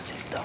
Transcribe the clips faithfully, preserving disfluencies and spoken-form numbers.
زدہ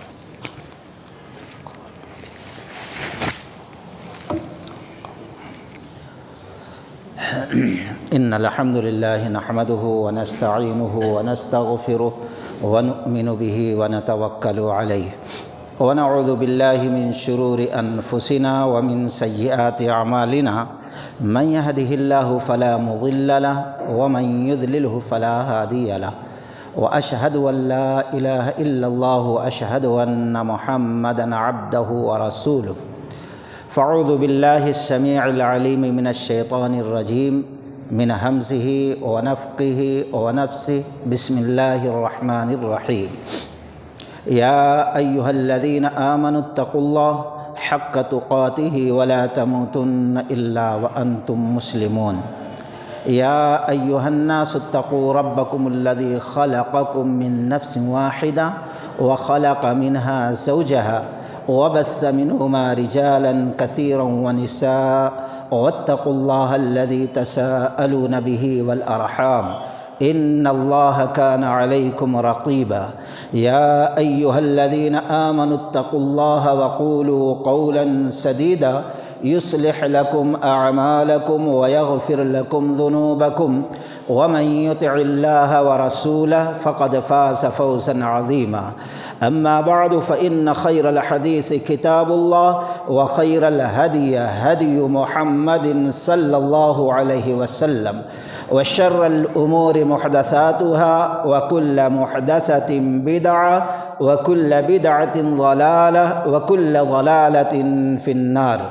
ان الحمد للہ نحمده ونستعینه ونستغفره ونؤمن به ونتوکل علیہ ونعوذ باللہ من شرور انفسنا ومن سیئات اعمالنا من يهده الله فلا مضل له ومن يضلله فلا هادي له واشهد ان لا اله الا الله واشهد ان محمدا عبده ورسوله فاعوذ باللہ السمیع العلیم من الشیطان الرجیم من ہمزہ ونفخہ ونفثہ بسم اللہ الرحمن الرحیم یا ایہا الذین آمنوا اتقوا اللہ حق تقاتہ ولا تموتن الا وانتم مسلمون یا ایہا الناس اتقوا ربکم الذی خلقکم من نفس واحدہ وخلق منها زوجها وبث منهما رجالا كثيرا ونساء واتقوا الله الذي تساءلون به والأرحام إن الله كان عليكم رقيبا يا أيها الذين آمنوا اتقوا الله وقولوا قولا سديدا يصلح لكم أعمالكم ويغفر لكم ذنوبكم ومن يطع الله ورسوله فقد فاز فوزا عظيما أما بعد فإن خير الحديث كتاب الله وخير الهدي هدي محمد صلى الله عليه وسلم وشر الأمور محدثاتها وكل محدثة بدعة وكل بدعة ضلالة وكل ضلالة في النار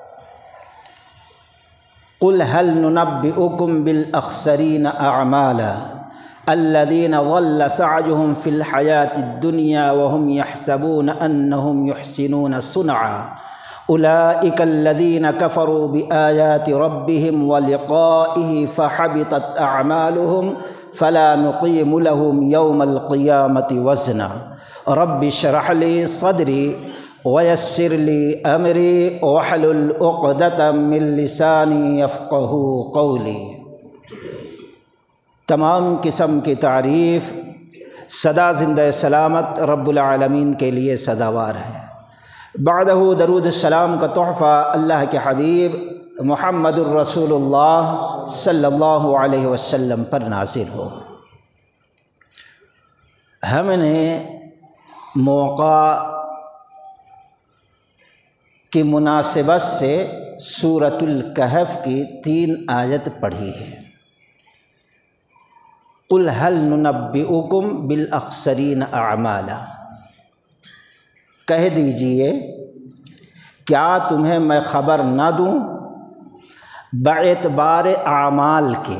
قل هل ننبئكم بالأخسرين أعمالا الذين ضل سعيهم في الحياة الدنيا وهم يحسبون أنهم يحسنون صنعا أولئك الذين كفروا بآيات ربهم ولقائه فحبطت أعمالهم فلا نقيم لهم يوم القيامة وزنا رب اشرح لي صدري ويسر لي أمري واحلل عقدة من لساني يفقهوا قولي۔ تمام قسم کی تعریف سدا زندہ سلامت رب العالمین کے لیے سداوار ہے۔ بعدہ درود السلام کا تحفہ اللہ کے حبیب محمد الرسول اللہ صلی اللہ علیہ وسلم پر نازل ہو۔ ہم نے موقع کی مناسبت سے سورۃ الکہف کی تین آیت پڑھی ہے۔ قل هل ننبئکم بالاخسرین اعمالا، کہہ دیجئے کیا تمہیں میں خبر نہ دوں باعتبار اعمال کے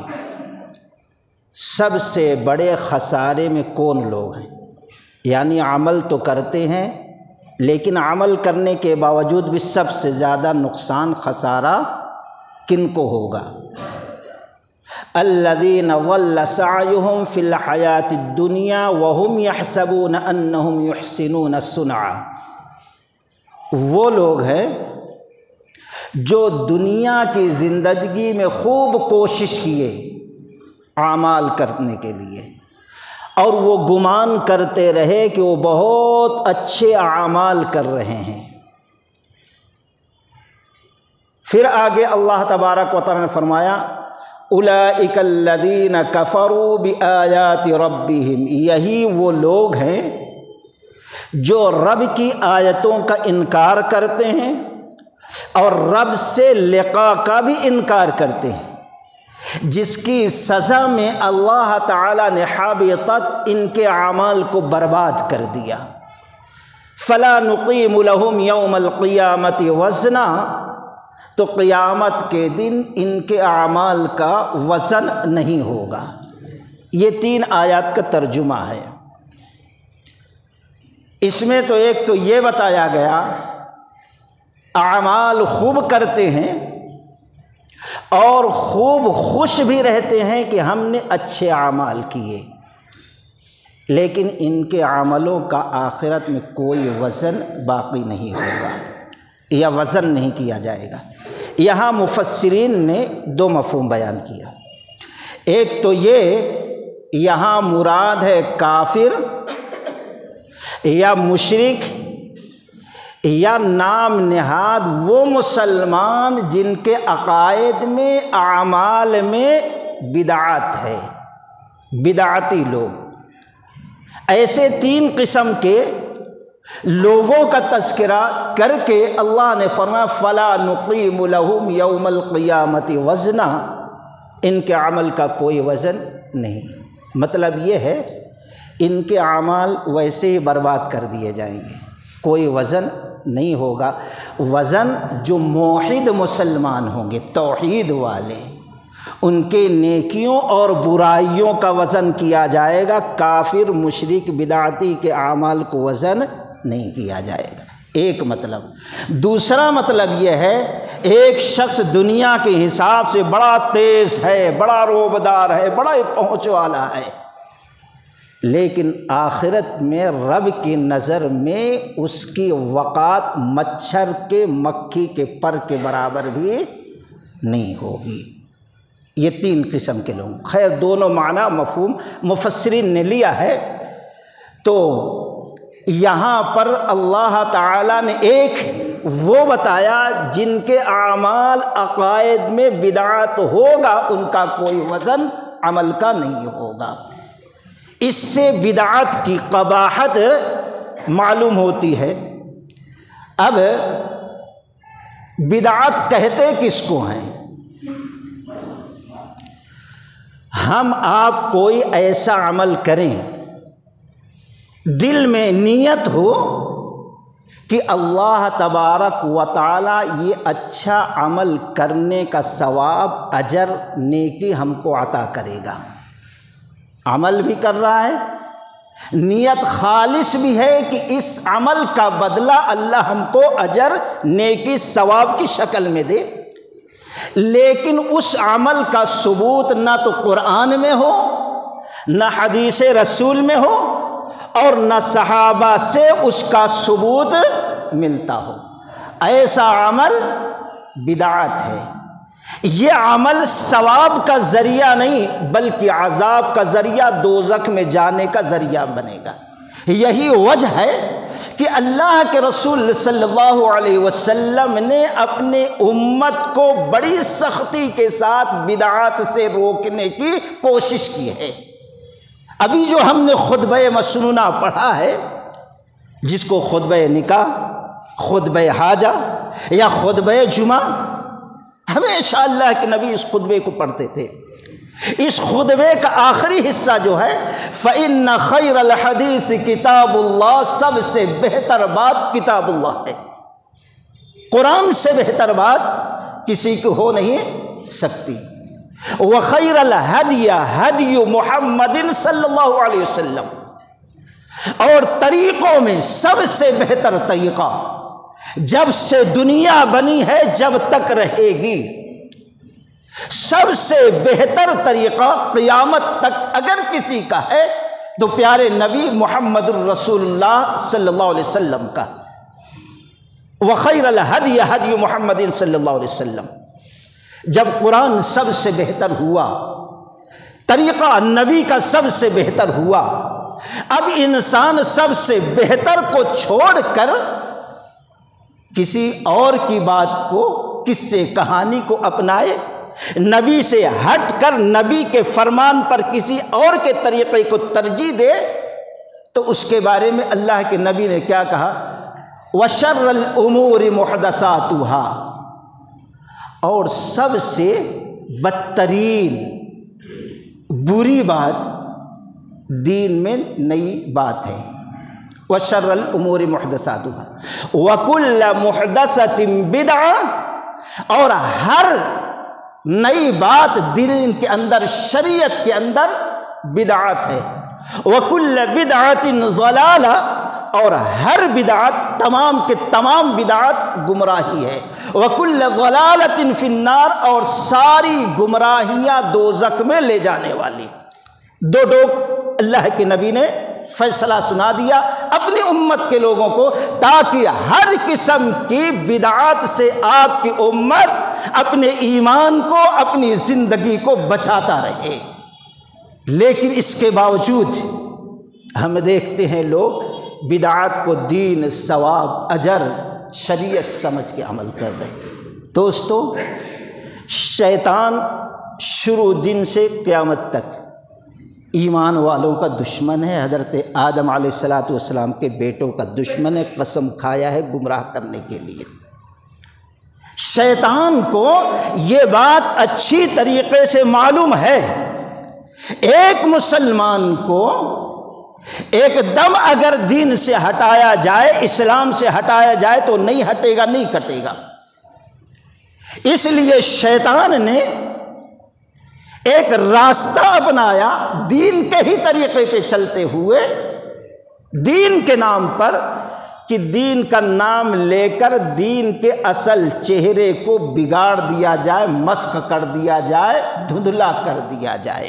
سب سے بڑے خسارے میں کون لوگ ہیں؟ یعنی عمل تو کرتے ہیں لیکن عمل کرنے کے باوجود بھی سب سے زیادہ نقصان خسارہ کن کو ہوگا؟ الذین ضل سعیہم فی الحیاۃ الدنیا وہم یحسبون انہم یحسنون صنعا، وہ لوگ ہیں جو دنیا کی زندگی میں خوب کوشش کیے اعمال کرنے کے لیے اور وہ گمان کرتے رہے کہ وہ بہت اچھے اعمال کر رہے ہیں۔ پھر آگے اللہ تبارک و تعالی نے فرمایا اولئک الذین کفروا بآیات ربہم، یہی وہ لوگ ہیں جو رب کی آیتوں کا انکار کرتے ہیں اور رب سے لقاء کا بھی انکار کرتے ہیں، جس کی سزا میں اللہ تعالی نے حابطت ان کے اعمال کو برباد کر دیا۔ فلا نقیم لہم یوم القیامۃ وزنا، تو قیامت کے دن ان کے اعمال کا وزن نہیں ہوگا۔ یہ تین آیات کا ترجمہ ہے۔ اس میں تو ایک تو یہ بتایا گیا اعمال خوب کرتے ہیں اور خوب خوش بھی رہتے ہیں کہ ہم نے اچھے اعمال کیے، لیکن ان کے عملوں کا آخرت میں کوئی وزن باقی نہیں ہوگا یا وزن نہیں کیا جائے گا۔ یہاں مفسرین نے دو مفہوم بیان کیا۔ ایک تو یہ یہاں مراد ہے کافر یا مشرک یا نام نہاد وہ مسلمان جن کے عقائد میں اعمال میں بدعات ہے، بدعتی لوگ، ایسے تین قسم کے لوگوں کا تذکرہ کر کے اللہ نے فرمایا فَلَا نُقِيمُ لَهُمْ يَوْمَ الْقِيَامَةِ وَزْنًا، ان کے عمل کا کوئی وزن نہیں۔ مطلب یہ ہے ان کے اعمال ویسے ہی برباد کر دیے جائیں گے، کوئی وزن نہیں ہوگا۔ وزن جو موحد مسلمان ہوں گے، توحید والے، ان کے نیکیوں اور برائیوں کا وزن کیا جائے گا، کافر مشرک بدعتی کے اعمال کو وزن نہیں کیا جائے گا، ایک مطلب۔ دوسرا مطلب یہ ہے ایک شخص دنیا کے حساب سے بڑا تیز ہے، بڑا روبدار ہے، بڑا پہنچ والا ہے، لیکن آخرت میں رب کی نظر میں اس کی وقات مچھر کے مکھی کے پر کے برابر بھی نہیں ہوگی۔ یہ تین قسم کے لوگ، خیر دونوں معنی مفہوم مفسرین نے لیا ہے۔ تو یہاں پر اللہ تعالیٰ نے ایک وہ بتایا جن کے اعمال عقائد میں بدعت ہوگا، ان کا کوئی وزن عمل کا نہیں ہوگا۔ اس سے بدعت کی قباحت معلوم ہوتی ہے۔ اب بدعت کہتے کس کو ہیں؟ ہم آپ کوئی ایسا عمل کریں، دل میں نیت ہو کہ اللہ تبارک و تعالی یہ اچھا عمل کرنے کا ثواب، اجر، نیکی ہم کو عطا کرے گا، عمل بھی کر رہا ہے، نیت خالص بھی ہے کہ اس عمل کا بدلہ اللہ ہم کو اجر، نیکی، ثواب کی شکل میں دے، لیکن اس عمل کا ثبوت نہ تو قرآن میں ہو، نہ حدیث رسول میں ہو، اور نہ صحابہ سے اس کا ثبوت ملتا ہو، ایسا عمل بدعت ہے۔ یہ عمل ثواب کا ذریعہ نہیں بلکہ عذاب کا ذریعہ، دوزخ میں جانے کا ذریعہ بنے گا۔ یہی وجہ ہے کہ اللہ کے رسول صلی اللہ علیہ وسلم نے اپنے امت کو بڑی سختی کے ساتھ بدعات سے روکنے کی کوشش کی ہے۔ ابھی جو ہم نے خطبہ مسنونہ پڑھا ہے، جس کو خطبہ نکاح، خطبہ حاجہ یا خطبہ جمعہ، ہمیشہ اللہ کے نبی اس خطبے کو پڑھتے تھے۔ اس خطبے کا آخری حصہ جو ہے فَإِنَّ خَيْرَ الْحَدِيثِ کتاب اللہ، سب سے بہتر بات کتاب اللہ ہے، قرآن سے بہتر بات کسی کو ہو نہیں سکتی۔ وَخَيْرَ الْهَدْيِ هَدْيُ مُحَمَّدٍ صلی اللہ علیہ وسلم، اور طریقوں میں سب سے بہتر طریقہ جب سے دنیا بنی ہے جب تک رہے گی، سب سے بہتر طریقہ قیامت تک اگر کسی کا ہے تو پیارے نبی محمد الرسول اللہ صلی اللہ علیہ وسلم کا۔ وَخَيْرَ الْهَدْيِ هَدْيُ مُحَمَّدٍ صلی اللہ علیہ وسلم، جب قرآن سب سے بہتر ہوا، طریقہ نبی کا سب سے بہتر ہوا، اب انسان سب سے بہتر کو چھوڑ کر کسی اور کی بات کو، قصے کہانی کو اپنائے، نبی سے ہٹ کر نبی کے فرمان پر کسی اور کے طریقے کو ترجیح دے، تو اس کے بارے میں اللہ کے نبی نے کیا کہا؟ وَشَرَّ الْأُمُورِ مُحْدَثَاتُهَا، اور سب سے بدترین بری بات دین میں نئی بات ہے۔ وَشَرَّ الْأُمُورِ مُحْدَثَاتُهَا وَكُلَّ مُحْدَثَةٍ بِدْعَةٍ، اور ہر نئی بات دین کے اندر، شریعت کے اندر بدعت ہے۔ وَكُلَّ بِدْعَةٍ ضَلَالَةٍ، اور ہر بدعت، تمام کے تمام بدعت گمراہی ہے۔ وَكُلَّ ضَلَالَةٍ فِي النَّارِ، اور ساری گمراہیاں دوزخ میں لے جانے والی۔ دو ٹوک اللہ کے نبی نے فیصلہ سنا دیا اپنی امت کے لوگوں کو، تاکہ ہر قسم کی بدعات سے آپ کی امت اپنے ایمان کو، اپنی زندگی کو بچاتا رہے۔ لیکن اس کے باوجود ہم دیکھتے ہیں لوگ بدعات کو دین، ثواب، اجر، شریعت سمجھ کے عمل کر رہے ہیں۔ دوستو، شیطان شروع دن سے قیامت تک ایمان والوں کا دشمن ہے، حضرت آدم علیہ الصلاۃ والسلام کے بیٹوں کا دشمن ہے، قسم کھایا ہے گمراہ کرنے کے لیے۔ شیطان کو یہ بات اچھی طریقے سے معلوم ہے، ایک مسلمان کو ایک دم اگر دین سے ہٹایا جائے، اسلام سے ہٹایا جائے تو نہیں ہٹے گا، نہیں کٹے گا۔ اس لیے شیطان نے ایک راستہ اپنایا، دین کے ہی طریقے پہ چلتے ہوئے، دین کے نام پر، کہ دین کا نام لے کر دین کے اصل چہرے کو بگاڑ دیا جائے، مسخ کر دیا جائے، دھندلا کر دیا جائے،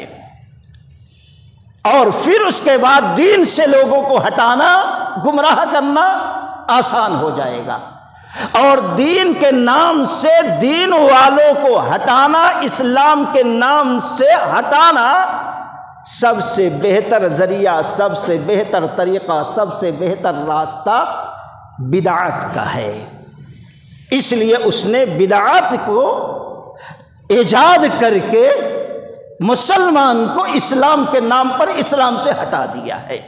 اور پھر اس کے بعد دین سے لوگوں کو ہٹانا، گمراہ کرنا آسان ہو جائے گا۔ اور دین کے نام سے دین والوں کو ہٹانا، اسلام کے نام سے ہٹانا سب سے بہتر ذریعہ، سب سے بہتر طریقہ، سب سے بہتر راستہ بدعات کا ہے۔ اس لیے اس نے بدعات کو ایجاد کر کے مسلمان کو اسلام کے نام پر اسلام سے ہٹا دیا ہے۔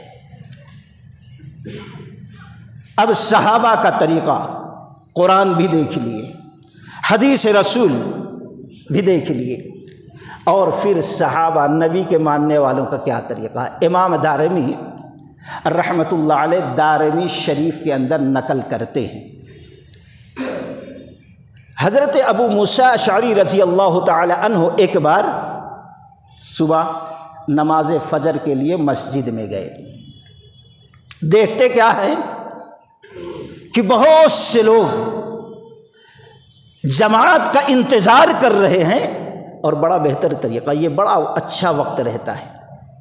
اب صحابہ کا طریقہ قرآن بھی دیکھ لیے، حدیث رسول بھی دیکھ لیے، اور پھر صحابہ نبی کے ماننے والوں کا کیا طریقہ ہے۔ امام دارمی رحمۃ اللہ علیہ دارمی شریف کے اندر نقل کرتے ہیں، حضرت ابو موسیٰ اشعری رضی اللہ تعالی عنہ ایک بار صبح نماز فجر کے لیے مسجد میں گئے، دیکھتے کیا ہے کہ بہت سے لوگ جماعت کا انتظار کر رہے ہیں، اور بڑا بہتر طریقہ، یہ بڑا اچھا وقت رہتا ہے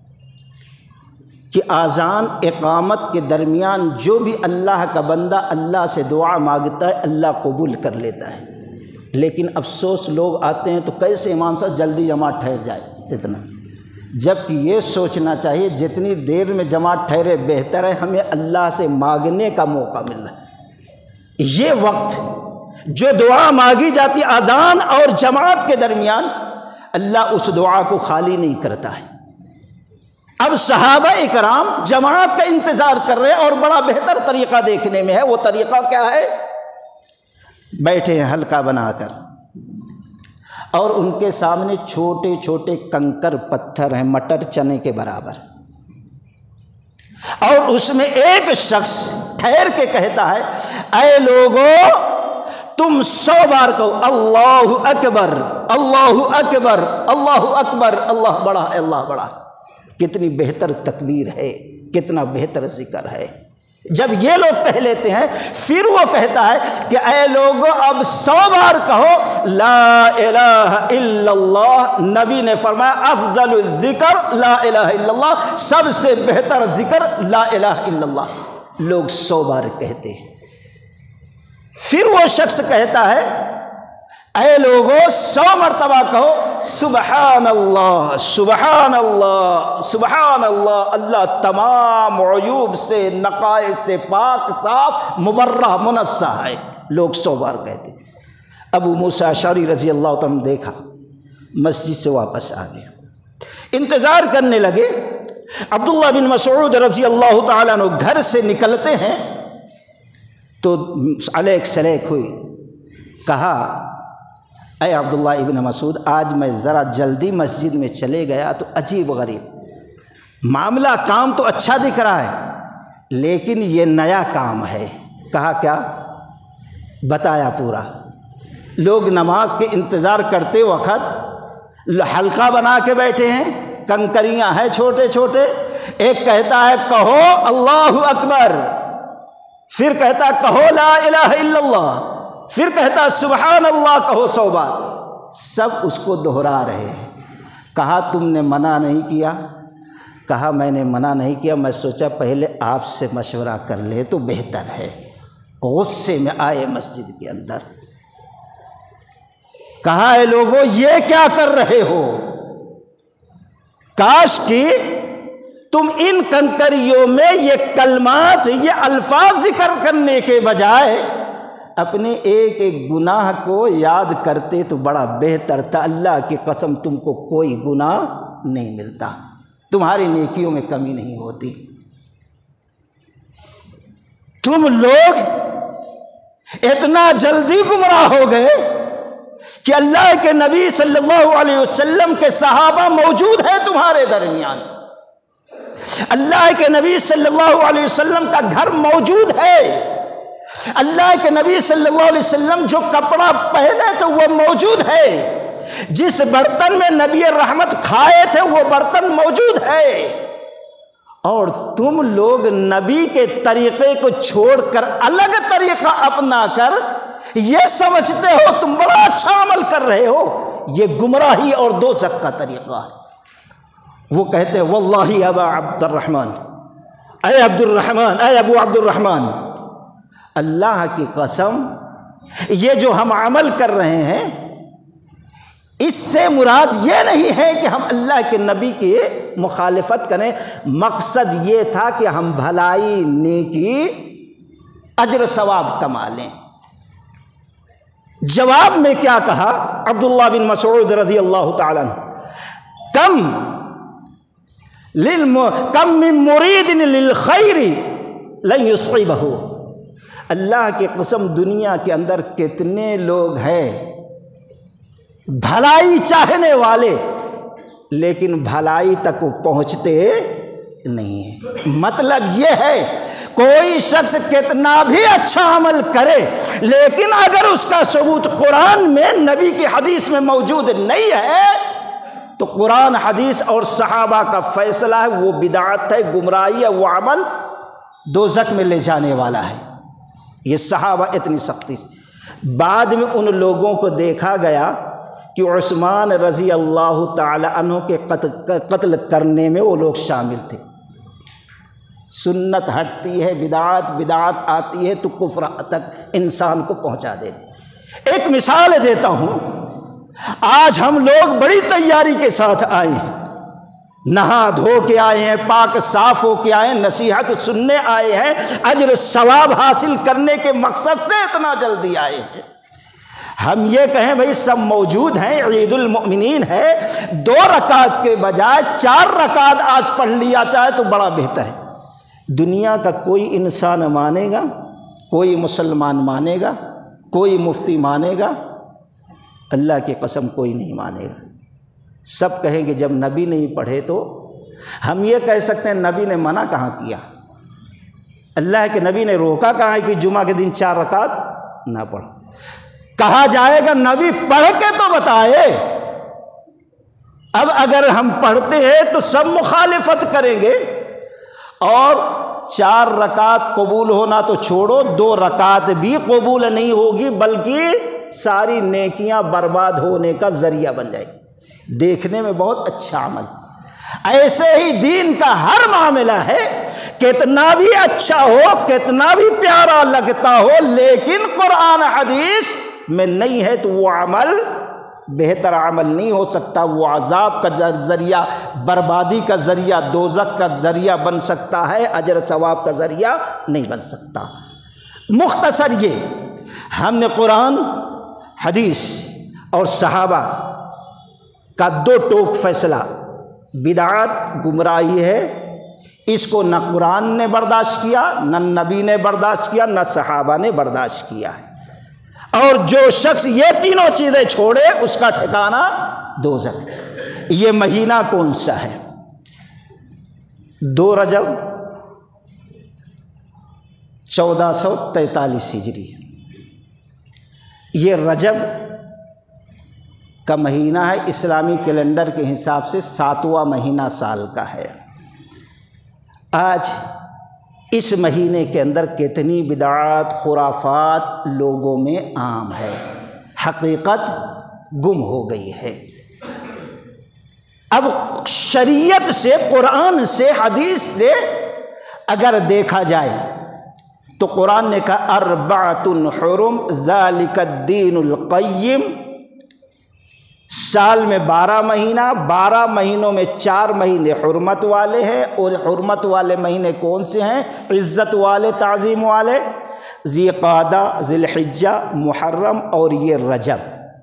کہ آذان اقامت کے درمیان جو بھی اللہ کا بندہ اللہ سے دعا مانگتا ہے اللہ قبول کر لیتا ہے۔ لیکن افسوس لوگ آتے ہیں تو کیسے امام صاحب جلدی جماعت ٹھہر جائے اتنا، جبکہ یہ سوچنا چاہیے جتنی دیر میں جماعت ٹھہرے بہتر ہے، ہمیں اللہ سے مانگنے کا موقع مل رہا ہے۔ یہ وقت جو دعا مانگی جاتی اذان اور جماعت کے درمیان، اللہ اس دعا کو خالی نہیں کرتا ہے۔ اب صحابہ اکرام جماعت کا انتظار کر رہے ہیں، اور بڑا بہتر طریقہ دیکھنے میں ہے۔ وہ طریقہ کیا ہے؟ بیٹھے ہیں حلقہ بنا کر، اور ان کے سامنے چھوٹے چھوٹے کنکر پتھر ہیں مٹر چنے کے برابر، اور اس میں ایک شخص ٹھہر کے کہتا ہے، اے لوگو تم سو بار کہو اللہ اکبر اللہ اکبر اللہ اکبر، اللہ بڑا ہے اللہ بڑا۔ کتنی بہتر تکبیر ہے، کتنا بہتر ذکر ہے۔ جب یہ لوگ کہہ لیتے ہیں، پھر وہ کہتا ہے کہ اے لوگو اب سو بار کہو لا الہ الا اللہ۔ نبی نے فرمایا افضل الذکر لا الہ الا اللہ، سب سے بہتر ذکر لا الہ الا اللہ۔ لوگ سو بار کہتے ہیں، پھر وہ شخص کہتا ہے اے لوگو سو مرتبہ کہو سبحان اللہ سبحان اللہ سبحان اللہ، اللہ تمام عیوب سے، نقائص سے پاک، صاف، مبرہ، منزہ ہے۔ لوگ سو بار کہتے۔ ابو موسیٰ اشعری رضی اللہ تعالیٰ نے دیکھا، مسجد سے واپس آ گئے، انتظار کرنے لگے۔ عبداللہ بن مسعود رضی اللہ تعالیٰ عنہ گھر سے نکلتے ہیں تو علیک سلیک ہوئی، کہا اے عبداللہ ابن مسعود آج میں ذرا جلدی مسجد میں چلے گیا تو عجیب غریب معاملہ، کام تو اچھا دکھ رہا ہے لیکن یہ نیا کام ہے۔ کہا کیا؟ بتایا پورا۔ لوگ نماز کے انتظار کرتے وقت حلقہ بنا کے بیٹھے ہیں، کنکریاں ہیں چھوٹے چھوٹے، ایک کہتا ہے کہو اللہ اکبر، پھر کہتا کہو لا الہ الا اللہ، پھر کہتا سبحان اللہ کہو سو بار، سب اس کو دہرا رہے ہیں۔ کہا تم نے منع نہیں کیا؟ کہا میں نے منع نہیں کیا، میں سوچا پہلے آپ سے مشورہ کر لے تو بہتر ہے۔ غصے میں آئے مسجد کے اندر، کہا اے لوگو یہ کیا کر رہے ہو؟ کاش کہ تم ان کنکریوں میں یہ کلمات، یہ الفاظ ذکر کرنے کے بجائے اپنے ایک ایک گناہ کو یاد کرتے تو بڑا بہتر تھا۔ اللہ کی قسم تم کو کوئی گناہ نہیں ملتا، تمہاری نیکیوں میں کمی نہیں ہوتی۔ تم لوگ اتنا جلدی گمراہ ہو گئے کہ اللہ کے نبی صلی اللہ علیہ وسلم کے صحابہ موجود ہیں تمہارے درمیان، اللہ کے نبی صلی اللہ علیہ وسلم کا گھر موجود ہے، اللہ کے نبی صلی اللہ علیہ وسلم جو کپڑا پہنے تو وہ موجود ہے، جس برتن میں نبی رحمت کھائے تھے وہ برتن موجود ہے، اور تم لوگ نبی کے طریقے کو چھوڑ کر الگ طریقہ اپنا کر یہ سمجھتے ہو تم بڑا اچھا عمل کر رہے ہو۔ یہ گمراہی اور دوزخ کا طریقہ ہے۔ وہ کہتے ہیں واللہ ابا عبد الرحمن، اے عبد الرحمن، اے ابو عبد الرحمن، اللہ کی قسم یہ جو ہم عمل کر رہے ہیں اس سے مراد یہ نہیں ہے کہ ہم اللہ کے نبی کی مخالفت کریں، مقصد یہ تھا کہ ہم بھلائی، نیکی، اجر ثواب کما لیں۔ جواب میں کیا کہا عبداللہ بن مسعود رضی اللہ تعالیٰ عنہ، کم للم کم من مرید للخیر لن یصعبہ، اللہ کی قسم دنیا کے اندر کتنے لوگ ہیں بھلائی چاہنے والے لیکن بھلائی تک وہ پہنچتے نہیں ہیں۔ مطلب یہ ہے کوئی شخص کتنا بھی اچھا عمل کرے لیکن اگر اس کا ثبوت قرآن میں، نبی کی حدیث میں موجود نہیں ہے تو قرآن، حدیث اور صحابہ کا فیصلہ ہے وہ بدعت ہے، گمراہی ہے، وہ عمل دوزخ میں لے جانے والا ہے۔ یہ صحابہ اتنی سختی سے، بعد میں ان لوگوں کو دیکھا گیا کہ عثمان رضی اللہ تعالی عنہ کے قتل کرنے میں وہ لوگ شامل تھے۔ سنت ہٹتی ہے، بدعات بدعات آتی ہے تو کفر تک انسان کو پہنچا دیتی۔ ایک مثال دیتا ہوں، آج ہم لوگ بڑی تیاری کے ساتھ آئے ہیں، نہا دھو کے آئے ہیں، پاک صاف ہو کے آئے ہیں، نصیحت سننے آئے ہیں، اجر ثواب حاصل کرنے کے مقصد سے اتنا جلدی آئے ہیں۔ ہم یہ کہیں بھئی سب موجود ہیں، عید المؤمنین ہے، دو رکعت کے بجائے چار رکعت آج پڑھ لیا چاہے تو بڑا بہتر ہے۔ دنیا کا کوئی انسان مانے گا، کوئی مسلمان مانے گا، کوئی مفتی مانے گا؟ اللہ کی قسم کوئی نہیں مانے گا۔ سب کہیں گے جب نبی نہیں پڑھے تو ہم یہ کہہ سکتے ہیں نبی نے منع کہاں کیا؟ اللہ کے نبی نے روکا کہاں ہے کہ جمعہ کے دن چار رکعت نہ پڑھو؟ کہا جائے گا نبی پڑھ کے تو بتائے۔ اب اگر ہم پڑھتے ہیں تو سب مخالفت کریں گے، اور چار رکعت قبول ہونا تو چھوڑو، دو رکعت بھی قبول نہیں ہوگی بلکہ ساری نیکیاں برباد ہونے کا ذریعہ بن جائے گی۔ دیکھنے میں بہت اچھا عمل، ایسے ہی دین کا ہر معاملہ ہے، کتنا بھی اچھا ہو، کتنا بھی پیارا لگتا ہو، لیکن قرآن حدیث میں نہیں ہے تو وہ عمل بہتر عمل نہیں ہو سکتا، وہ عذاب کا ذریعہ، بربادی کا ذریعہ، دوزخ کا ذریعہ بن سکتا ہے، اجر ثواب کا ذریعہ نہیں بن سکتا۔ مختصر یہ، ہم نے قرآن، حدیث اور صحابہ کا دو ٹوک فیصلہ، بدعات گمراہی ہے، اس کو نہ قرآن نے برداشت کیا، نہ نبی نے برداشت کیا، نہ صحابہ نے برداشت کیا ہے، اور جو شخص یہ تینوں چیزیں چھوڑے اس کا ٹھکانہ دوزخ۔ یہ مہینہ کون سا ہے؟ دو رجب چودہ سو تینتالیس ہجری، یہ رجب کا مہینہ ہے، اسلامی کیلنڈر کے حساب سے ساتواں مہینہ سال کا ہے۔ آج اس مہینے کے اندر کتنی بدعات، خرافات لوگوں میں عام ہے، حقیقت گم ہو گئی ہے۔ اب شریعت سے، قرآن سے، حدیث سے اگر دیکھا جائے تو قرآن نے کہا اربعۃ حرم ذالک الدین القیم، سال میں بارہ مہینہ، بارہ مہینوں میں چار مہینے حرمت والے ہیں، اور حرمت والے مہینے کون سے ہیں؟ عزت والے، تعظیم والے، ذی قعدہ، ذی الحجہ، محرم اور یہ رجب۔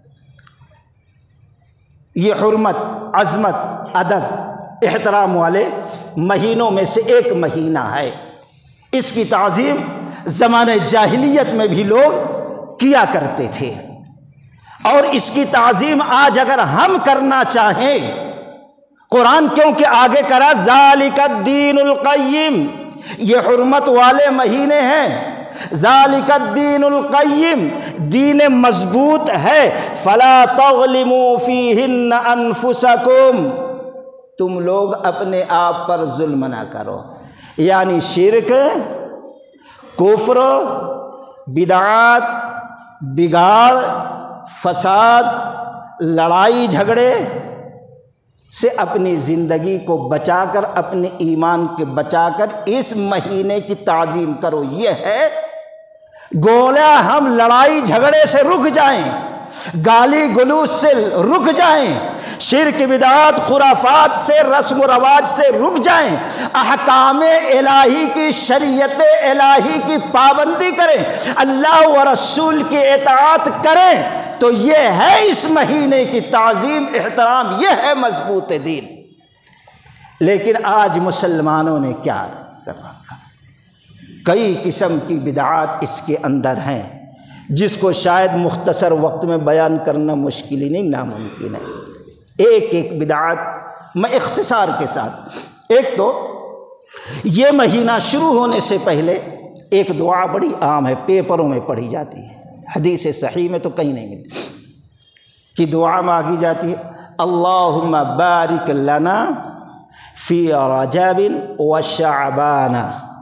یہ حرمت، عظمت، ادب، احترام والے مہینوں میں سے ایک مہینہ ہے۔ اس کی تعظیم زمانہ جاہلیت میں بھی لوگ کیا کرتے تھے، اور اس کی تعظیم آج اگر ہم کرنا چاہیں، قرآن کیونکہ آگے کرا ذالک الدین القیم، یہ حرمت والے مہینے ہیں، ذالک الدین القیم، دین مضبوط ہے، فلا تظلموا فیہن انفسکم، تم لوگ اپنے آپ پر ظلم نہ کرو۔ یعنی شرک، کفر، بدعات، بگاڑ، فساد، لڑائی جھگڑے سے اپنی زندگی کو بچا کر، اپنے ایمان کے بچا کر اس مہینے کی تعظیم کرو۔ یہ ہے گویا ہم لڑائی جھگڑے سے رک جائیں، گالی گلوچ سے رک جائیں، شرک، بدعات، خرافات سے، رسم و رواج سے رک جائیں، احکام الہی کی، شریعت الہی کی پابندی کریں، اللہ و رسول کی اطاعت کریں، تو یہ ہے اس مہینے کی تعظیم، احترام، یہ ہے مضبوط دین۔ لیکن آج مسلمانوں نے کیا کر رکھا؟ کئی قسم کی بدعات اس کے اندر ہیں، جس کو شاید مختصر وقت میں بیان کرنا مشکل ہی نہیں، ناممکن ہے۔ ایک ایک بدعات میں اختصار کے ساتھ، ایک تو یہ مہینہ شروع ہونے سے پہلے ایک دعا بڑی عام ہے، پیپروں میں پڑھی جاتی ہے، حدیث صحیح میں تو کہیں نہیں ملتی، کہ دعا مانگی جاتی ہے اللہم بارک لنا فی رجب و شعبان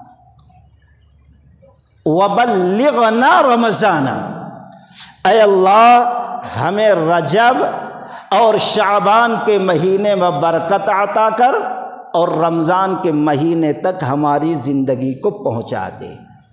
وبلغنا رمضان، اے اللہ ہمیں رجب اور شعبان کے مہینے میں برکت عطا کر، اور رمضان کے مہینے تک ہماری زندگی کو پہنچا دے۔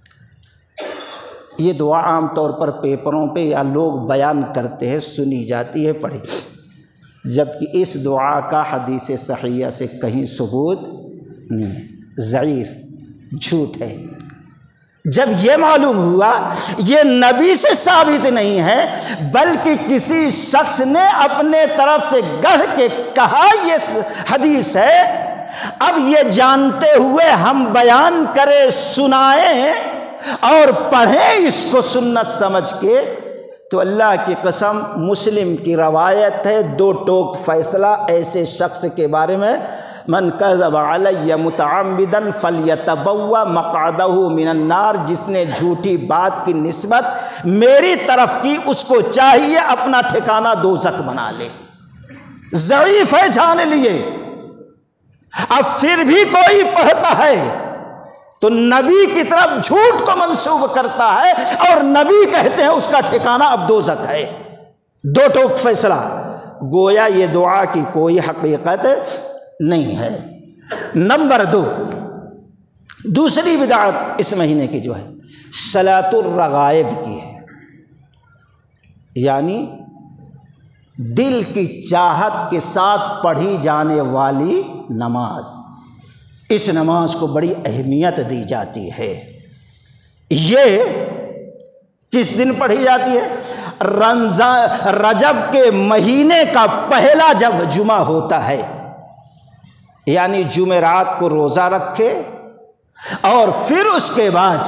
یہ دعا عام طور پر پیپروں پہ یا لوگ بیان کرتے ہیں، سنی جاتی ہے، پڑھی، جبکہ اس دعا کا حدیث صحیحہ سے کہیں ثبوت نہیں ہے، ضعیف، جھوٹ ہے۔ جب یہ معلوم ہوا یہ نبی سے ثابت نہیں ہے، بلکہ کسی شخص نے اپنے طرف سے گڑھ کے کہا یہ حدیث ہے، اب یہ جانتے ہوئے ہم بیان کریں، سنائیں اور پڑھیں اس کو سنت سمجھ کے، تو اللہ کی قسم مسلم کی روایت ہے، دو ٹوک فیصلہ ایسے شخص کے بارے میں، من کذب علی متعمدا فلیتبوأ مقعدہ من النار، جس نے جھوٹی بات کی نسبت میری طرف کی، اس کو چاہیے اپنا ٹھکانہ دوزخ بنا لے۔ ضعیف ہے جان لیے، اب پھر بھی کوئی پڑھتا ہے تو نبی کی طرف جھوٹ کو منسوب کرتا ہے، اور نبی کہتے ہیں اس کا ٹھکانہ اب دوزخ ہے۔ دو ٹوک فیصلہ، گویا یہ دعا کی کوئی حقیقت نہیں ہے۔ نمبر دو، دوسری بدعت اس مہینے کی جو ہے صلاۃ الرغائب کی ہے، یعنی دل کی چاہت کے ساتھ پڑھی جانے والی نماز۔ اس نماز کو بڑی اہمیت دی جاتی ہے۔ یہ کس دن پڑھی جاتی ہے؟ رمضان رجب کے مہینے کا پہلا جب جمعہ ہوتا ہے، یعنی جمعرات کو روزہ رکھے، اور پھر اس کے بعد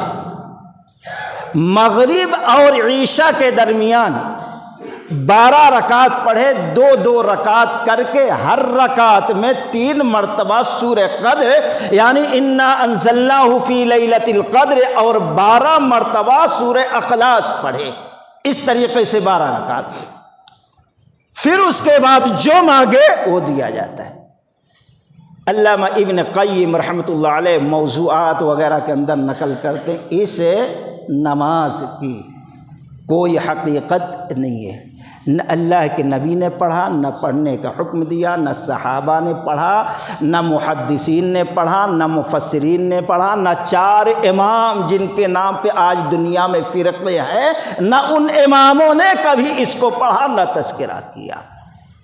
مغرب اور عشاء کے درمیان بارہ رکعت پڑھے، دو دو رکعت کر کے ہر رکعت میں تین مرتبہ سورہ قدر یعنی انا انزلناہ فی لیلۃ القدر اور بارہ مرتبہ سورہ اخلاص پڑھے، اس طریقے سے بارہ رکعت، پھر اس کے بعد جو مانگے وہ دیا جاتا ہے۔ علامہ ابن قیم رحمۃ اللہ علیہ موضوعات وغیرہ کے اندر نقل کرتے ہیں اس نماز کی کوئی حقیقت نہیں ہے، نہ اللہ کے نبی نے پڑھا، نہ پڑھنے کا حکم دیا، نہ صحابہ نے پڑھا، نہ محدثین نے پڑھا، نہ مفسرین نے پڑھا، نہ چار امام جن کے نام پہ آج دنیا میں فرقے ہیں، نہ ان اماموں نے کبھی اس کو پڑھا، نہ تذکرہ کیا۔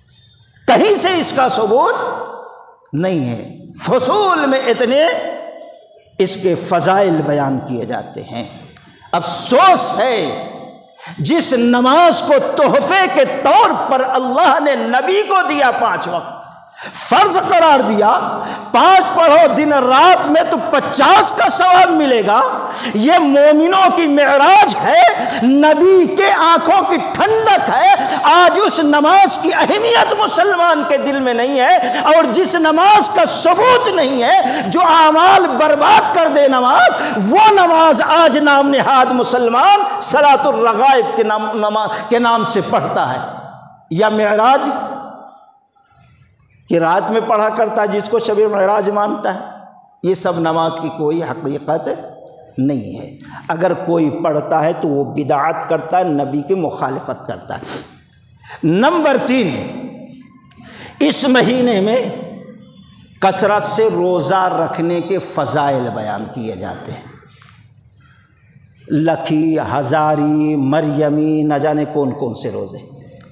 کہیں سے اس کا ثبوت نہیں ہے۔ فصول میں اتنے اس کے فضائل بیان کیے جاتے ہیں۔ افسوس ہے جس نماز کو تحفے کے طور پر اللہ نے نبی کو دیا، پانچ وقت فرض قرار دیا، پانچ پڑھو دن رات میں تو پچاس کا ثواب ملے گا، یہ مومنوں کی معراج ہے، نبی کے آنکھوں کی ٹھنڈک ہے۔ آج اس نماز کی اہمیت مسلمان کے دل میں نہیں ہے، اور جس نماز کا ثبوت نہیں ہے، جو اعمال برباد کر دے نماز، وہ نماز آج نام نہاد مسلمان صلاۃ الرغائب کے نام نماز کے نام سے پڑھتا ہے، یا معراج کہ رات میں پڑھا کرتا ہے جس کو شب معراج مانتا ہے۔ یہ سب نماز کی کوئی حقیقت نہیں ہے۔ اگر کوئی پڑھتا ہے تو وہ بدعت کرتا ہے، نبی کی مخالفت کرتا ہے۔ نمبر تین، اس مہینے میں کثرت سے روزہ رکھنے کے فضائل بیان کیے جاتے ہیں۔ لکھی، ہزاری، مریمی، نہ جانے کون کون سے روزے،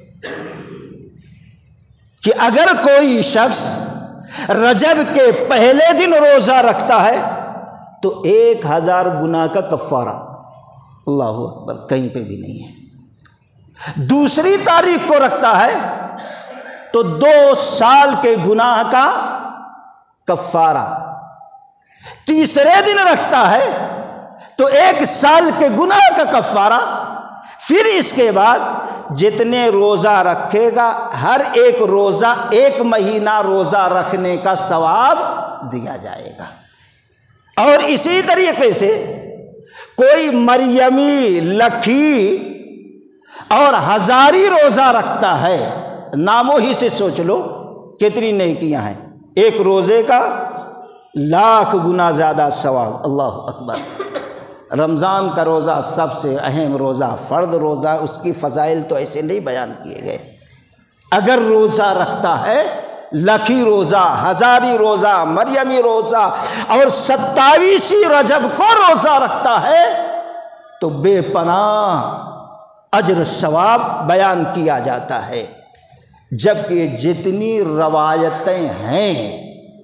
کہ اگر کوئی شخص رجب کے پہلے دن روزہ رکھتا ہے تو ایک ہزار گناہ کا کفارہ، اللہ اکبر، کہیں پہ بھی نہیں ہے۔ دوسری تاریخ کو رکھتا ہے تو دو سال کے گناہ کا کفارہ، تیسرے دن رکھتا ہے تو ایک سال کے گناہ کا کفارہ، پھر اس کے بعد جتنے روزہ رکھے گا ہر ایک روزہ ایک مہینہ روزہ رکھنے کا ثواب دیا جائے گا۔ اور اسی طریقے سے کوئی مریمی، لکھی اور ہزاری روزہ رکھتا ہے، ناموں ہی سے سوچ لو کتنی نیکیاں ہیں، ایک روزے کا لاکھ گنا زیادہ ثواب، اللہ اکبر۔ رمضان کا روزہ سب سے اہم روزہ، فرض روزہ، اس کی فضائل تو ایسے نہیں بیان کیے گئے۔ اگر روزہ رکھتا ہے، لکھی روزہ، ہزاری روزہ، مریمی روزہ اور ستائیسی رجب کو روزہ رکھتا ہے تو بے پناہ اجر ثواب بیان کیا جاتا ہے۔ جبکہ جتنی روایتیں ہیں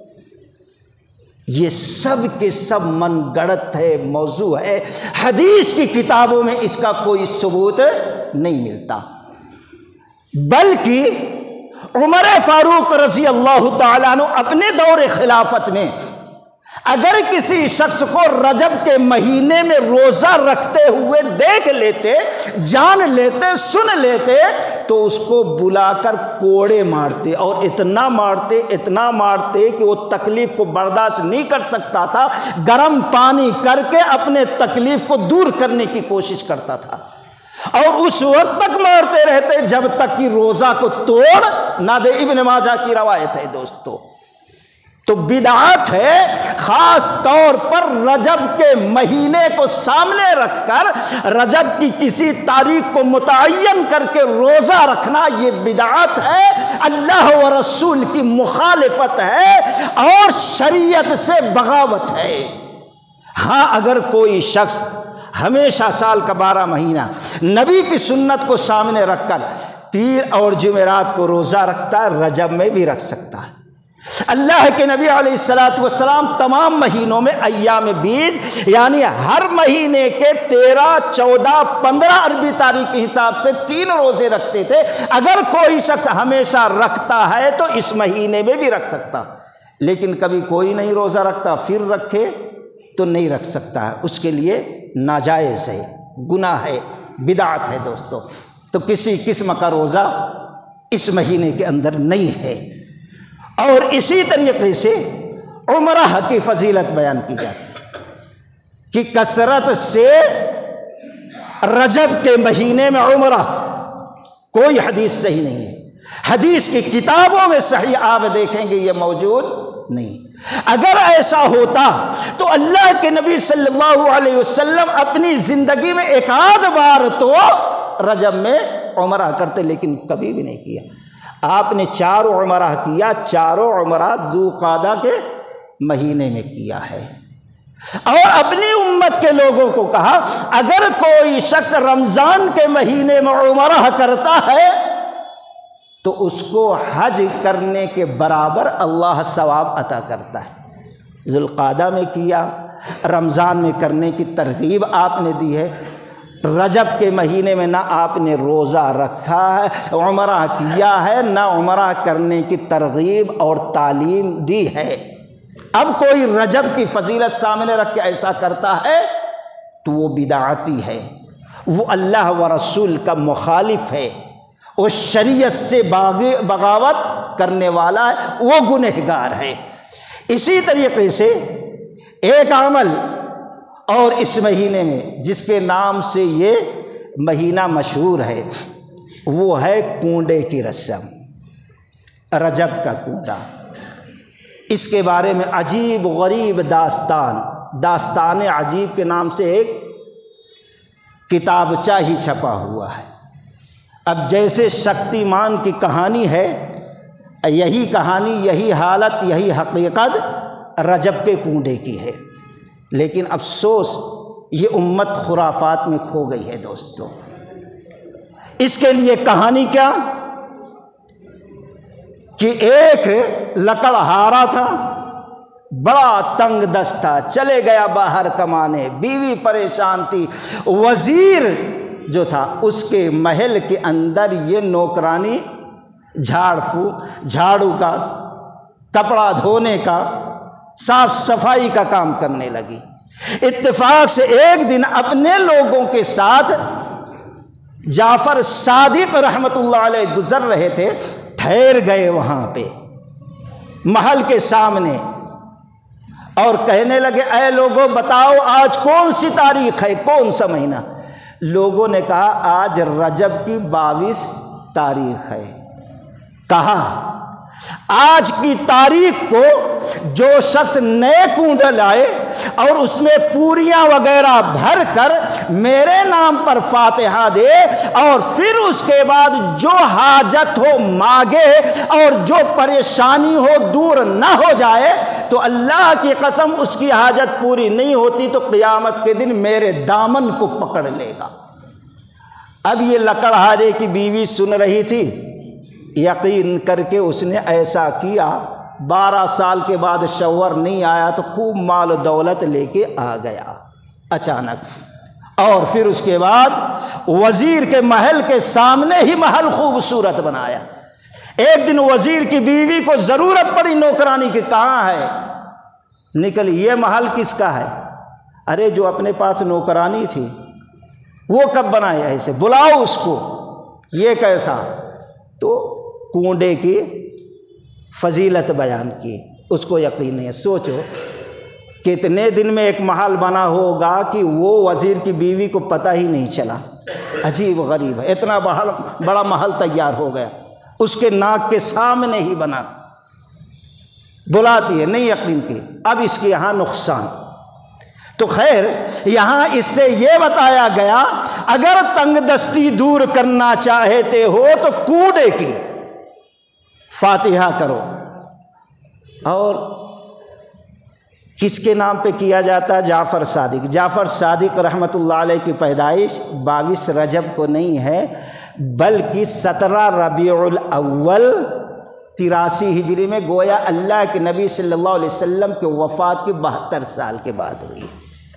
یہ سب کے سب من گڑت ہے، موضوع ہے، حدیث کی کتابوں میں اس کا کوئی ثبوت نہیں ملتا۔ بلکہ عمر فاروق رضی اللہ تعالیٰ عنہ اپنے دور خلافت میں اگر کسی شخص کو رجب کے مہینے میں روزہ رکھتے ہوئے دیکھ لیتے، جان لیتے، سن لیتے تو اس کو بلا کر کوڑے مارتے، اور اتنا مارتے اتنا مارتے کہ وہ تکلیف کو برداشت نہیں کر سکتا تھا، گرم پانی کر کے اپنے تکلیف کو دور کرنے کی کوشش کرتا تھا، اور اس وقت تک مارتے رہتے جب تک کہ روزہ کو توڑ نہ دے۔ ابن ماجہ کی روایت ہے دوستو۔ تو بدعت ہے خاص طور پر رجب کے مہینے کو سامنے رکھ کر رجب کی کسی تاریخ کو متعین کر کے روزہ رکھنا، یہ بدعت ہے، اللہ و رسول کی مخالفت ہے اور شریعت سے بغاوت ہے۔ ہاں اگر کوئی شخص ہمیشہ سال کا بارہ مہینہ نبی کی سنت کو سامنے رکھ کر پیر اور جمعرات کو روزہ رکھتا ہے، رجب میں بھی رکھ سکتا ہے۔ اللہ کے نبی علیہ الصلوۃ والسلام تمام مہینوں میں ایام بیج یعنی ہر مہینے کے تیرہ، چودہ، پندرہ عربی تاریخ کے حساب سے تین روزے رکھتے تھے۔ اگر کوئی شخص ہمیشہ رکھتا ہے تو اس مہینے میں بھی رکھ سکتا، لیکن کبھی کوئی نہیں روزہ رکھتا پھر رکھے تو نہیں رکھ سکتا ہے، اس کے لیے ناجائز ہے، گناہ ہے، بدعت ہے دوستو۔ تو کسی قسم کا روزہ اس مہینے کے اندر نہیں ہے۔ اور اسی طریقے سے عمرہ کی فضیلت بیان کی جاتی ہے کہ کثرت سے رجب کے مہینے میں عمرہ، کوئی حدیث صحیح نہیں ہے، حدیث کی کتابوں میں صحیح آپ دیکھیں گے یہ موجود نہیں۔ اگر ایسا ہوتا تو اللہ کے نبی صلی اللہ علیہ وسلم اپنی زندگی میں ایک آدھ بار تو رجب میں عمرہ کرتے، لیکن کبھی بھی نہیں کیا۔ آپ نے چار عمرہ کیا، چاروں عمرہ ذوالقعدہ کے مہینے میں کیا ہے، اور اپنی امت کے لوگوں کو کہا اگر کوئی شخص رمضان کے مہینے میں عمرہ کرتا ہے تو اس کو حج کرنے کے برابر اللہ ثواب عطا کرتا ہے۔ ذوالقعدہ میں کیا، رمضان میں کرنے کی ترغیب آپ نے دی ہے، رجب کے مہینے میں نہ آپ نے روزہ رکھا ہے، عمرہ کیا ہے، نہ عمرہ کرنے کی ترغیب اور تعلیم دی ہے۔ اب کوئی رجب کی فضیلت سامنے رکھ کے ایسا کرتا ہے تو وہ بدعتی ہے، وہ اللہ و رسول کا مخالف ہے، وہ شریعت سے بغاوت کرنے والا ہے، وہ گنہگار ہے۔ اسی طریقے سے ایک عمل اور اس مہینے میں جس کے نام سے یہ مہینہ مشہور ہے وہ ہے کنڈے کی رسم، رجب کا کنڈا۔ اس کے بارے میں عجیب غریب داستان داستان عجیب کے نام سے ایک کتابچہ ہی چھپا ہوا ہے۔ اب جیسے شکتیمان کی کہانی ہے، یہی کہانی، یہی حالت، یہی حقیقت رجب کے کنڈے کی ہے، لیکن افسوس یہ امت خرافات میں کھو گئی ہے دوستو۔ اس کے لیے کہانی کیا کہ ایک لکڑہارا تھا، بڑا تنگ دست تھا، چلے گیا باہر کمانے، بیوی پریشان تھی، وزیر جو تھا اس کے محل کے اندر یہ نوکرانی جھاڑ پھو جھاڑو کا، کپڑا دھونے کا، صاف صفائی کا کام کرنے لگی۔ اتفاق سے ایک دن اپنے لوگوں کے ساتھ جعفر صادق رحمت اللہ علیہ گزر رہے تھے، ٹھہر گئے وہاں پہ محل کے سامنے اور کہنے لگے اے لوگوں بتاؤ آج کون سی تاریخ ہے، کون سا مہینہ؟ لوگوں نے کہا آج رجب کی بائیس تاریخ ہے۔ کہا آج کی تاریخ کو جو شخص نئے کنڈے لائے اور اس میں پوریاں وغیرہ بھر کر میرے نام پر فاتحہ دے اور پھر اس کے بعد جو حاجت ہو مانگے اور جو پریشانی ہو دور نہ ہو جائے تو اللہ کی قسم اس کی حاجت پوری نہیں ہوتی تو قیامت کے دن میرے دامن کو پکڑ لے گا۔ اب یہ لکڑہارے کی بیوی سن رہی تھی، یقین کر کے اس نے ایسا کیا، بارہ سال کے بعد شوہر نہیں آیا تو خوب مال و دولت لے کے آ گیا اچانک، اور پھر اس کے بعد وزیر کے محل کے سامنے ہی محل خوبصورت بنایا۔ ایک دن وزیر کی بیوی کو ضرورت پڑی نوکرانی کی، کہاں ہے؟ نکلی، یہ محل کس کا ہے؟ ارے جو اپنے پاس نوکرانی تھی وہ کب بنائے ایسے، بلاؤ اس کو۔ یہ کیسا؟ تو کنڈے کی فضیلت بیان کی، اس کو یقین ہے۔ سوچو کتنے دن میں ایک محل بنا ہوگا کہ وہ وزیر کی بیوی کو پتہ ہی نہیں چلا، عجیب غریب ہے، اتنا بڑا محل تیار ہو گیا، اس کے ناک کے سامنے ہی بنا، بلاتی ہے، نہیں یقین کی۔ اب اس کے یہاں نقصان تو خیر یہاں اس سے یہ بتایا گیا اگر تنگ دستی دور کرنا چاہتے ہو تو کنڈے کی فاتحہ کرو۔ اور کس کے نام پہ کیا جاتا ہے؟ جعفر صادق۔ جعفر صادق رحمت اللہ علیہ کی پیدائش بائیس رجب کو نہیں ہے بلکہ سترہ ربیع الاول تراسی ہجری میں، گویا اللہ کے نبی صلی اللہ علیہ وسلم کے وفات کے بہتر سال کے بعد ہوئی۔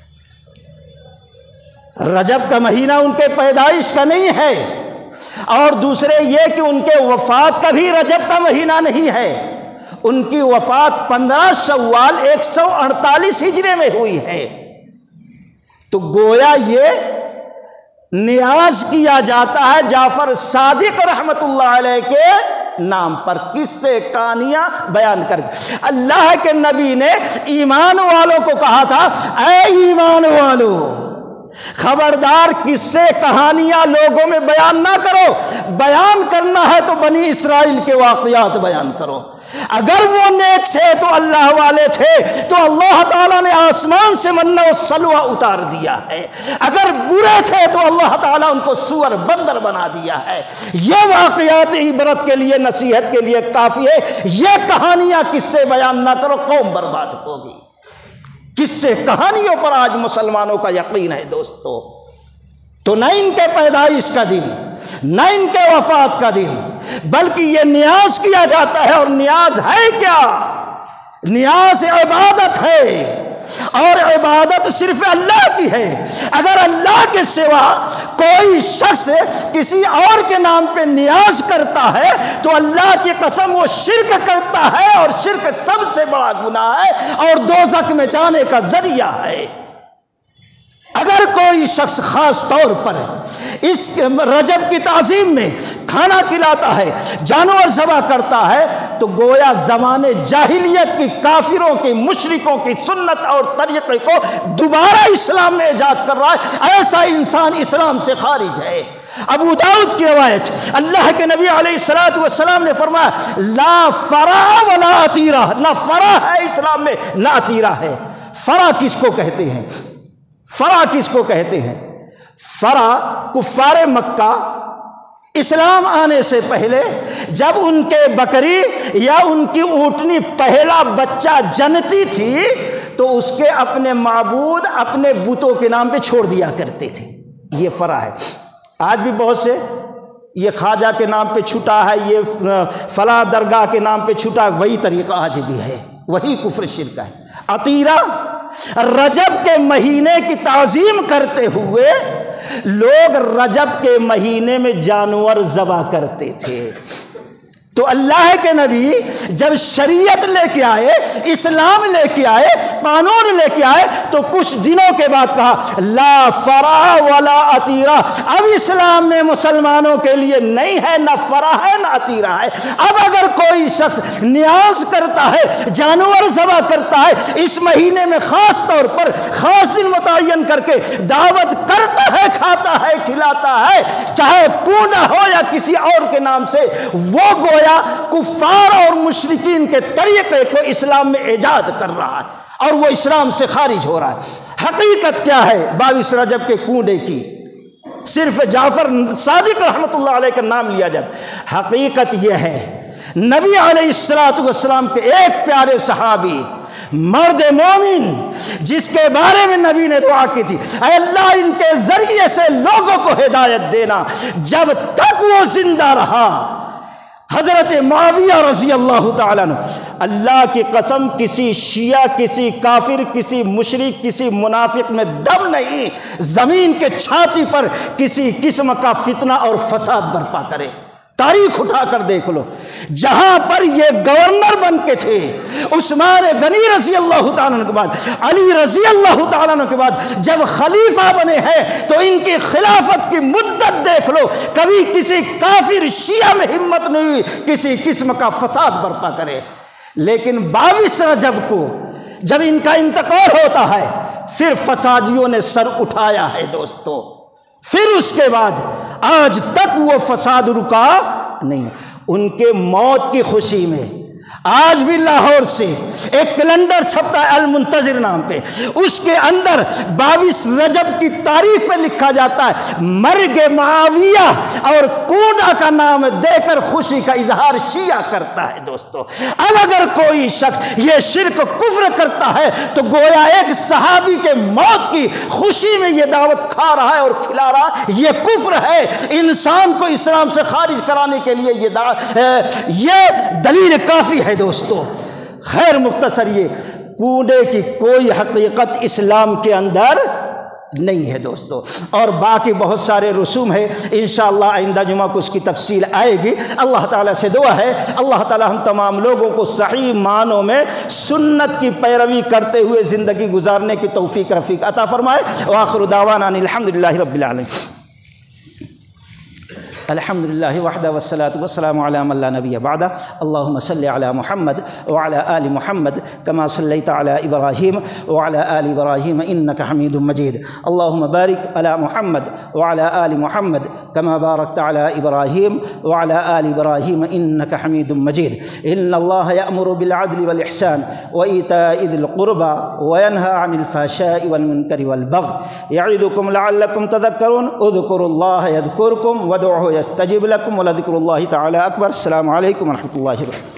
رجب کا مہینہ ان کے پیدائش کا نہیں ہے، اور دوسرے یہ کہ ان کے وفات کا بھی رجب کا مہینہ نہیں ہے، ان کی وفات پندرہ شوال ایک سو اڑتالیس ہجری میں ہوئی ہے۔ تو گویا یہ نیاز کیا جاتا ہے جعفر صادق رحمت اللہ علیہ کے نام پر، کس سے کہانیاں بیان کر کے۔ اللہ کے نبی نے ایمان والوں کو کہا تھا اے ایمان والو خبردار کس سے کہانیاں لوگوں میں بیان نہ کرو، بیان کرنا ہے تو بنی اسرائیل کے واقعات بیان کرو۔ اگر وہ نیک تھے تو اللہ والے تھے تو اللہ تعالیٰ نے آسمان سے منہ و سلوہ اتار دیا ہے، اگر برے تھے تو اللہ تعالیٰ ان کو سور بندر بنا دیا ہے۔ یہ واقعات عبرت کے لیے نصیحت کے لیے کافی ہے، یہ کہانیاں کس سے بیان نہ کرو، قوم برباد ہوگی۔ کس سے کہانیوں پر آج مسلمانوں کا یقین ہے دوستو۔ تو نہ ان کے پیدائش کا دن، نہ ان کے وفات کا دن، بلکہ یہ نیاز کیا جاتا ہے۔ اور نیاز ہے کیا؟ نیاز عبادت ہے، اور عبادت صرف اللہ کی ہے۔ اگر اللہ کے سوا کوئی شخص کسی اور کے نام پہ نیاز کرتا ہے تو اللہ کی قسم وہ شرک کرتا ہے، اور شرک سب سے بڑا گناہ ہے اور دوزخ میں جانے کا ذریعہ ہے۔ اگر کوئی شخص خاص طور پر اس رجب کی تعظیم میں کھانا کھلاتا ہے، جانور ذبح کرتا ہے، تو گویا زمانے جاہلیت کی کافروں کی مشرکوں کی سنت اور طریقے کو دوبارہ اسلام میں ایجاد کر رہا ہے۔ ایسا انسان اسلام سے خارج ہے۔ ابو داؤد کی روایت، اللہ کے نبی علیہ الصلوۃ والسلام نے فرمایا لا فرا ولا عتیرہ، نہ فرا ہے اسلام میں نہ عتیرہ ہے۔ فرا کس کو کہتے ہیں؟ فرا کس کو کہتے ہیں؟ فرا کفار مکہ اسلام آنے سے پہلے جب ان کے بکری یا ان کی اونٹنی پہلا بچہ جنتی تھی تو اس کے اپنے معبود اپنے بتوں کے نام پہ چھوڑ دیا کرتے تھے۔ یہ فرا ہے۔ آج بھی بہت سے یہ خواجہ کے نام پہ چھٹا ہے، یہ فلاں درگاہ کے نام پہ چھٹا ہے، وہی طریقہ آج بھی ہے، وہی کفر شرک ہے۔ عتیرہ رجب کے مہینے کی تعظیم کرتے ہوئے لوگ رجب کے مہینے میں جانور ذبح کرتے تھے۔ تو اللہ کے نبی جب شریعت لے کے آئے، اسلام لے کے آئے، قانون لے کے آئے، تو کچھ دنوں کے بعد کہا لا فرا ولا عتیرہ۔ اب اسلام میں مسلمانوں کے لیے نہیں ہے، نہ فرا ہے نہ عتیرہ ہے۔ اب اگر کوئی شخص نیاز کرتا ہے، جانور ذبح کرتا ہے، اس مہینے میں خاص طور پر خاص دن متعین کر کے دعوت کرتا ہے، کھاتا ہے، کھلاتا ہے، چاہے پونا ہو یا کسی اور کے نام سے، وہ گویا کفار اور مشرکین کے طریقے کو اسلام میں ایجاد کر رہا ہے اور وہ اسلام سے خارج ہو رہا ہے۔ حقیقت کیا ہے بائیس رجب کے کنڈے کی؟ صرف جعفر صادق رحمۃ اللہ علیہ کا نام لیا جاتا۔ حقیقت یہ ہے نبی علیہ الصلوۃ والسلام کے ایک پیارے صحابی مرد مومن جس کے بارے میں نبی نے دعا کی تھی، اے اللہ ان کے ذریعے سے لوگوں کو ہدایت دینا، جب تک وہ زندہ رہا حضرت معاویہ رضی اللہ تعالیٰ عنہ، اللہ کی قسم کسی شیعہ، کسی کافر، کسی مشرک، کسی منافق میں دم نہیں زمین کے چھاتی پر کسی قسم کا فتنہ اور فساد برپا کرے۔ تاریخ اٹھا کر دیکھ لو، جہاں پر یہ گورنر بن کے تھے عثمان غنی رضی اللہ تعالیٰ عنہ کے بعد، علی رضی اللہ تعالیٰ عنہ کے بعد جب خلیفہ بنے ہیں تو ان کی خلافت کی مدت دیکھ لو، کبھی کسی کافر شیعہ میں ہمت نہیں ہوئی کسی قسم کا فساد برپا کرے۔ لیکن بائیس رجب کو جب ان کا انتقال ہوتا ہے پھر فسادیوں نے سر اٹھایا ہے دوستو، پھر اس کے بعد آج تک وہ فساد رکا نہیں۔ ان کے موت کی خوشی میں آج بھی لاہور سے ایک کیلنڈر چھپتا ہے المنتظر نام پہ، اس کے اندر بائیس رجب کی تاریخ پہ لکھا جاتا ہے مرگ معاویہ، اور کوڈا کا نام دے کر خوشی کا اظہار شیعہ کرتا ہے دوستو۔ اب اگر کوئی شخص یہ شرک کفر کرتا ہے تو گویا ایک صحابی کے موت کی خوشی میں یہ دعوت کھا رہا ہے اور کھلا رہا ہے، یہ کفر ہے۔ انسان کو اسلام سے خارج کرانے کے لیے یہ دعوت یہ دلیل کافی ہے دوستو۔ خیر مختصر یہ کوڑے کی کوئی حقیقت اسلام کے اندر نہیں ہے دوستو، اور باقی بہت سارے رسوم ہے، انشاءاللہ آئندہ جمعہ کو اس کی تفصیل آئے گی۔ اللہ تعالیٰ سے دعا ہے اللہ تعالیٰ ہم تمام لوگوں کو صحیح معنوں میں سنت کی پیروی کرتے ہوئے زندگی گزارنے کی توفیق رفیق عطا فرمائے۔ وآخر دعوانا ان الحمدللہ رب العالمین۔ الحمد لله وحده والصلاة والسلام على من لا نبي بعده اللهم صل على محمد وعلى آل محمد كما صليت على إبراهيم وعلى آل إبراهيم إنك حميد مجيد اللهم بارك على محمد وعلى آل محمد كما باركت على إبراهيم وعلى آل إبراهيم إنك حميد مجيد إن الله يأمر بالعدل والإحسان وإيتاء ذي القربى وينهى عن الفحشاء والمنكر والبغي يعظكم لعلكم تذكرون اذكروا الله يذكركم وادعوه يستجب لكم ولذكر الله تعالى أكبر السلام عليكم ورحمة الله وبركاته۔